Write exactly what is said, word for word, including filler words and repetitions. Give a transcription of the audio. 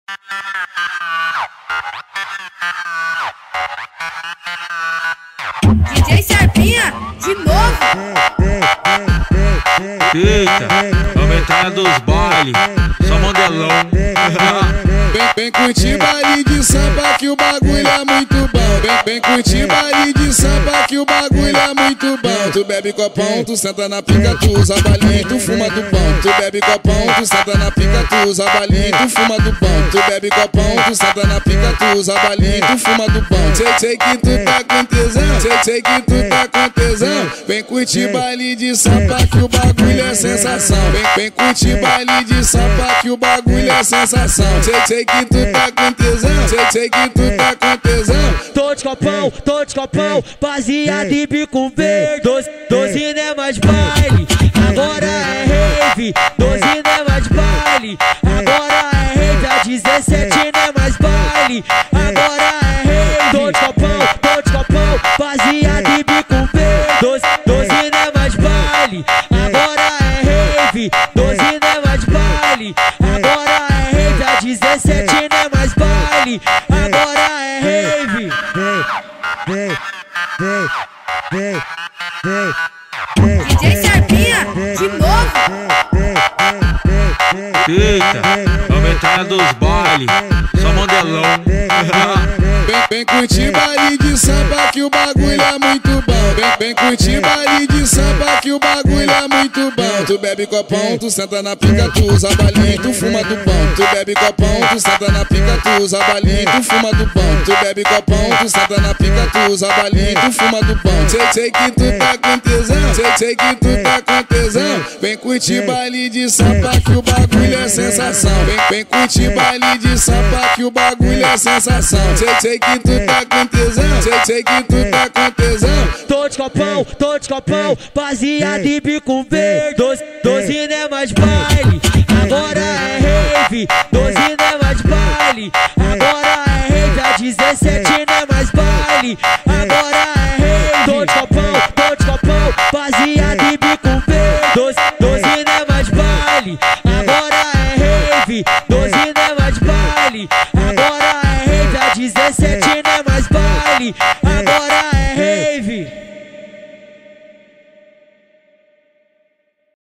D J Serpinha, de novo. Eita, é o Metralha dos baile, só modelão. Vem, vem curtir baile de samba que o bagulho é muito bom. Vem, vem curtir baile de samba que o bagulho é muito bom. Tu bebe copão, tu senta na pica, tu usa balinha, tu fuma do pão. Tu bebe copão, tu senta na pica, tu usa balinha, tu fuma do pão. Tu bebe copão, tu senta na pica, tu usa balinha, tu fuma do pão. Sei, sei que tu tá com tesão, sei, sei que tu tá com tesão. Vem curtir baile de samba que o bagulho é sensação. Vem, vem curtir baile de samba que o bagulho é sensação. Sei, sei que tu tá com tesão, sei, sei que tu tá com tesão. Tô de copão, tô de copão, baseado em bico verde. Doze, doze não é mais baile, agora é rave. Doze não é mais baile, agora é rave. A dezessete não é mais baile, agora é rave. Tô de copão, tô de copão, baseado em bico verde. Doze, doze não é mais baile, agora é rave. Doze não é mais baile, agora é rave. A dezessete não é mais baile, agora é rave. D J Serpinha, de novo. Eita, é o Metralha dos baile, só modelão. Vem, vem curtir baile de samba que o bagulho é muito bom. Vem, vem curtir baile de samba que o bagulho é muito bom. Tu bebe copão, tu senta na pica, tu usa balinha, tu fuma do pão. Tu bebe copão, tu senta na pica, tu usa balinha, tu fuma do pão. Tu bebe copão, tu senta na pica, tu usa balinha, tu fuma do pão. Sei, sei que tu tá com tesão, sei, sei que tu tá com tesão. Vem curtir baile de samba que o bagulho é sensação. Vem, vem curtir baile de samba que o bagulho é sensação. Sei, sei que tu tá com tesão, sei, sei que tu tá com tesão. Tô de copão, tô de copão, baseado em bico verde. Doze, doze não é mais baile, agora é rave. Doze não é mais baile, agora é rave. A dezessete não é mais baile, agora é rave. Tô de copão, tô de copão, baseado em bico verde. Doze, doze não é mais baile, agora é rave. Doze não é mais baile, agora é rave. A dezessete não é mais baile,